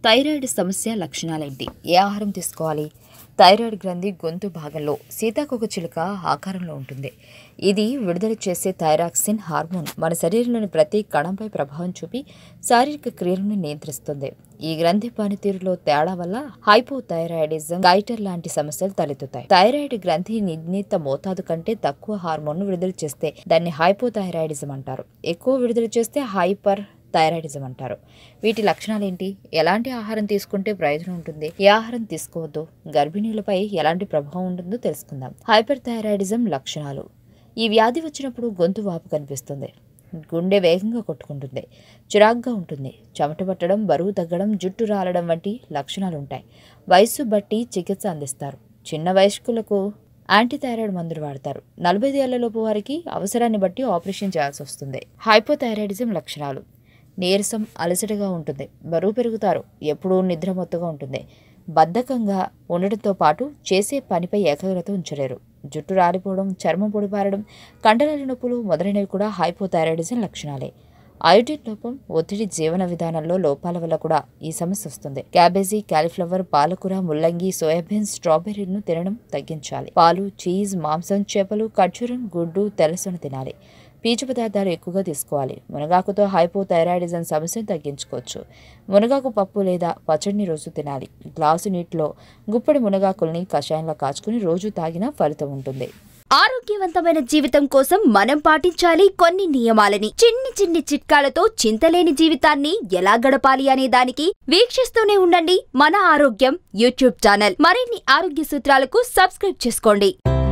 Thyroid సమస్య లక్షణాలేంటి? ఏ ఆహారం తీసుకోవాలి? థైరాయిడ్ గ్రంథి గొంతు భాగంలో సీతాకోక చిలుక ఆకారంలో ఉంటుంది. ఇది విడుదల చేసే థైరాక్సిన్ హార్మోన్ మన శరీరంలోని ప్రతి కణంపై ప్రభావం చూపి శారీరక క్రియలను నియంత్రిస్తుంది. ఈ గ్రంథి పనితీరులో తేడా వల్ల హైపోథైరాయిడిజం, గైటర్ లాంటి సమస్యలు తలెత్తుతాయి. థైరాయిడ్ గ్రంథి నిర్ణీత మోతాదు కంటే తక్కువ హార్మోన్ను విడుదల చేస్తే దాన్ని హైపోథైరాయిడిజం అంటారు. ఎక్కువ విడుదల చేస్తే హైపర్ థైరాయిడిజం అంటారు. వీటి లక్షణాలు ఏంటి? ఎలాంటి ఆహారం తీసుకుంటే ప్రయోజనం ఉంటుంది? ఏ ఆహారం తీసుకోవద్దు? గర్భిణీలపై ఎలాంటి ప్రభావం ఉంటుందో తెలుసుకుందాం. హైపర్ థైరాయిడిజం లక్షణాలు. ఈ వ్యాధి వచ్చినప్పుడు గొంతు వాపు కనిపిస్తుంది, గుండె వేగంగా కొట్టుకుంటుంది, చిరాగ్గా ఉంటుంది, చెమట పట్టడం, బరువు తగ్గడం, జుట్టు రాలడం వంటి లక్షణాలు ఉంటాయి. వయస్సు బట్టి చికిత్స అందిస్తారు. చిన్న వయస్కులకు యాంటీథైరాయిడ్ మందులు వాడతారు. 45 ఏళ్లలోపు వారికి అవసరాన్ని బట్టి ఆపరేషన్ చేయాల్సి వస్తుంది. హైపోథైరాయిడిజం లక్షణాలు. నీరసం, అలసటగా ఉంటుంది, బరువు పెరుగుతారు, ఎప్పుడూ నిద్రమత్తుగా ఉంటుంది, బద్ధకంగా ఉండడంతో పాటు చేసే పనిపై ఏకాగ్రత ఉంచలేరు, జుట్టు రాలిపోవడం, చర్మం పొడిపారడం, కండరాల నొప్పులు మొదలైనవి కూడా హైపోథైరాయిడిజం లక్షణాలే. అయోడిన్ లోపం, ఒత్తిడి, జీవన విధానంలో లోపాల వల్ల కూడా ఈ సమస్య వస్తుంది. క్యాబేజీ, కాలీఫ్లవర్, పాలకూర, ముల్లంగి, సోయాబీన్, స్ట్రాబెర్రీలను తినడం తగ్గించాలి. పాలు, చీజ్, మాంసం, చేపలు, ఖర్జూరం, గుడ్డు, తెల్లసొన తినాలి. పీచు పదార్థాలు ఎక్కువగా తీసుకోవాలి. మునగాకుతో హైపోథైరాయిడిజం సమస్యను తగ్గించుకోవచ్చు. మునగాకు పప్పు లేదా పచ్చడిని రోజు తినాలి. గ్లాసు నీటిలో గుప్పెడి మునగాకుల్ని కషాయంలో కాచుకుని రోజు తాగినా ఫలితం ఉంటుంది. ఆరోగ్యవంతమైన జీవితం కోసం మనం పాటించాలి కొన్ని నియమాలని. చిన్ని చిట్కాలతో చింతలేని జీవితాన్ని ఎలా గడపాలి అనే దానికి వీక్షిస్తూనే ఉండండి మన ఆరోగ్యం యూట్యూబ్ ఛానల్. మరిన్ని ఆరోగ్య సూత్రాలకు సబ్స్క్రైబ్ చేసుకోండి.